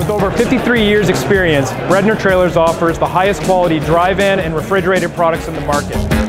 With over 53 years experience, Breadner Trailers offers the highest quality dry van and refrigerated products in the market.